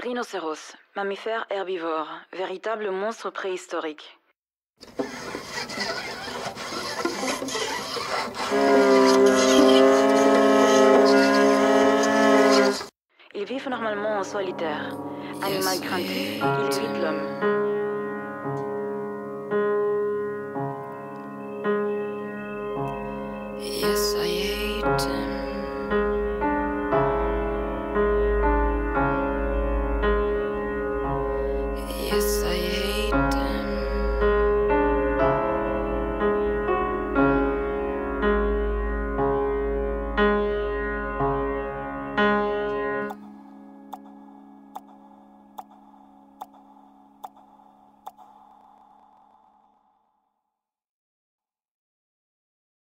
Rhinocéros, mammifère herbivore, véritable monstre préhistorique. Ils vivent normalement en solitaire. Animal craintif, il évite l'homme.